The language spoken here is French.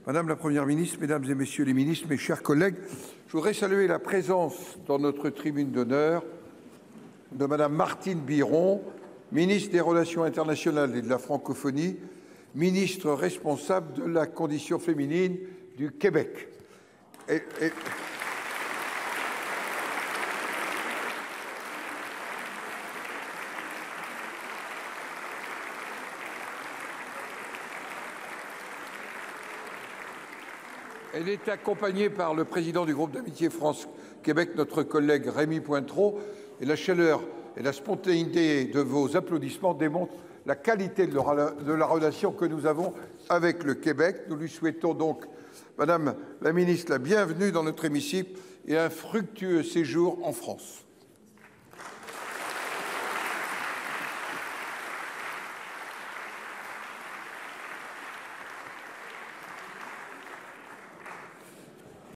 Madame la Première ministre, Mesdames et Messieurs les ministres, mes chers collègues, je voudrais saluer la présence dans notre tribune d'honneur de Madame Martine Biron, ministre des Relations internationales et de la Francophonie, ministre responsable de la condition féminine du Québec. Elle est accompagnée par le président du groupe d'amitié France-Québec, notre collègue Rémy Pointreau. Et la chaleur et la spontanéité de vos applaudissements démontrent la qualité de la relation que nous avons avec le Québec. Nous lui souhaitons donc, Madame la ministre, la bienvenue dans notre hémicycle et un fructueux séjour en France.